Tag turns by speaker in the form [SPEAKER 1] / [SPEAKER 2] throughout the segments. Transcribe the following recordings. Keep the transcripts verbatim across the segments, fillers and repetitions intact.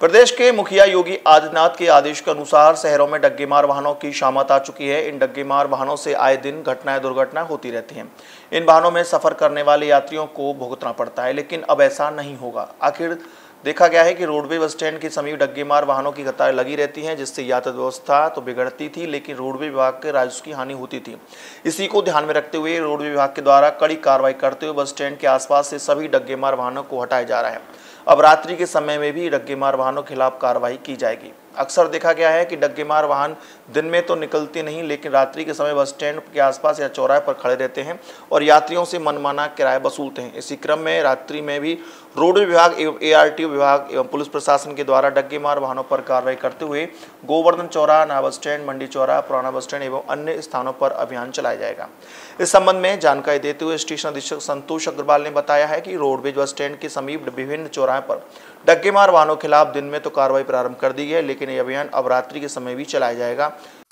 [SPEAKER 1] प्रदेश के मुखिया योगी आदित्यनाथ के आदेश के अनुसार शहरों में डग्गेमार वाहनों की शामत आ चुकी है। इन डग्गेमार वाहनों से आए दिन घटनाएं दुर्घटनाएं होती रहती हैं। इन वाहनों में सफर करने वाले यात्रियों को भुगतना पड़ता है, लेकिन अब ऐसा नहीं होगा। आखिर देखा गया है कि रोडवे बस स्टैंड के समीप डग्गेमार वाहनों की कतारें लगी रहती हैं, जिससे यातायात व्यवस्था तो बिगड़ती थी, लेकिन रोडवे विभाग के राजस्व की हानि होती थी। इसी को ध्यान में रखते हुए रोडवे विभाग के द्वारा कड़ी कार्रवाई करते हुए बस स्टैंड के आसपास से सभी डग्गेमार वाहनों को हटाया जा रहा है। अब रात्रि के समय में भी डग्गेमार वाहनों के खिलाफ कार्रवाई की जाएगी। अक्सर देखा गया है कि डग्गेमार वाहन दिन में तो निकलते नहीं, लेकिन रात्रि के समय बस स्टैंड के आसपास या चौराहे पर खड़े रहते हैं और यात्रियों से मनमाना किराया वसूलते हैं। इसी क्रम में रात्रि में भी रोडवे विभाग एवं एआरटीओ विभाग एवं पुलिस प्रशासन के द्वारा डग्गेमार वाहनों पर कार्रवाई करते हुए गोवर्धन चौराहा, नया बस स्टैंड, मंडी चौराहा, पुराना बस स्टैंड एवं अन्य स्थानों पर अभियान चलाया जाएगा। इस संबंध में जानकारी देते हुए स्टेशन अधीक्षक संतोष अग्रवाल ने बताया है कि रोडवेज बस स्टैंड के समीप विभिन्न चौराहे पर डग्गेमार वाहनों के खिलाफ दिन में तो कार्रवाई प्रारंभ कर दी है, लेकिन ये अभियान अब रात्रि के समय भी चलाया जाएगा।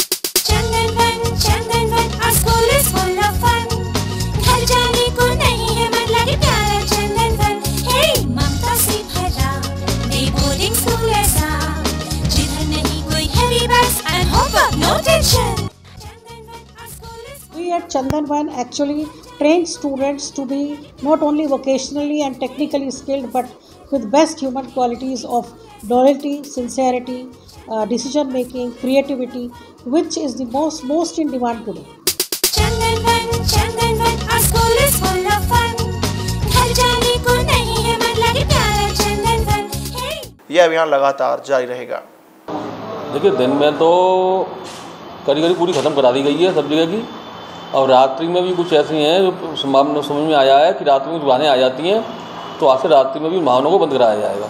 [SPEAKER 2] We at Chandan Van actually train students to be not only vocationally and technically skilled, but with best human qualities of loyalty, sincerity, uh, decision making, creativity, which is the most most in demand today.
[SPEAKER 3] Chandan Van, Chandan Van, our school is full of fun. घर जाने को नहीं है मन लगे प्यारा Chandan Van.
[SPEAKER 1] यह अभियान लगातार जारी रहेगा।
[SPEAKER 4] देखिए, दिन में तो कड़ी कड़ी पूरी खत्म करा दी गई है सब जगह की, और रात्रि में भी कुछ ऐसी हैं जो समझ में आया है कि रात्रि में दुकानें आ जाती हैं, तो आज से रात्रि में भी वाहनों को बंद कराया जाएगा।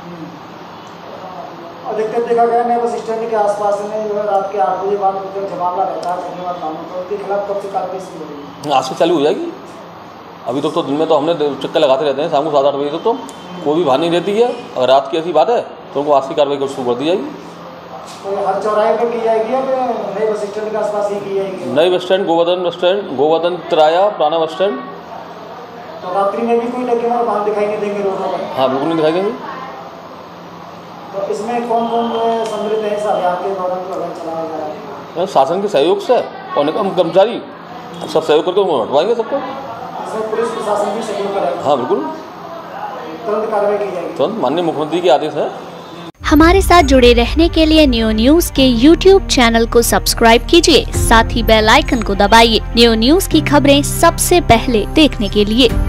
[SPEAKER 5] अधिकतर देखा गया है बस स्टैंड के आसपास में जो है रात के आठ बजे बाद जमावड़ा रहता है, धन्यवाद वाहनों को उनके खिलाफ कब से कार्रवाई शुरू होगी?
[SPEAKER 4] आज से चालू हो जाएगी। अभी तक तो दिन में तो हमने चक्कर लगाते रहते हैं, शाम को सात आठ बजे तक तो कोई भी वाहन नहीं रहती है। अगर रात की ऐसी बात है तो उनको आज की कार्रवाई शुरू कर दी जाएगी।
[SPEAKER 5] तो हर चौराहे पर की जाएगी या नए बस स्टैंड के आसपास ही की जाएगी?
[SPEAKER 4] नए bus stand, Govardhan bus stand, Govardhan तिराया, पुराना बस स्टैंड।
[SPEAKER 5] तो रात्रि में भी कोई डग्गेमार वाहन दिखाई नहीं देंगे रोडों पर?
[SPEAKER 4] हाँ, बिल्कुल नहीं दिखाई देंगे।
[SPEAKER 5] तो इसमें कौन कौन सम्मिलित है इस अभियान के दौरान जो अभियान चलाया जा रहा है?
[SPEAKER 4] शासन के सहयोग से और निगम कर्मचारी सब सहयोग करके उनको हटवाएंगे सबको।
[SPEAKER 5] इसमें पुलिस प्रशासन भी सहयोग करेगा?
[SPEAKER 4] हाँ, बिल्कुल,
[SPEAKER 5] तुरंत कार्रवाई की जाएगी।
[SPEAKER 4] तुरंत, माननीय मुख्यमंत्री के आदेश है।
[SPEAKER 6] हमारे साथ जुड़े रहने के लिए न्यू न्यूज के यूट्यूब चैनल को सब्सक्राइब कीजिए, साथ ही बेल आइकन को दबाइए न्यू न्यूज की खबरें सबसे पहले देखने के लिए।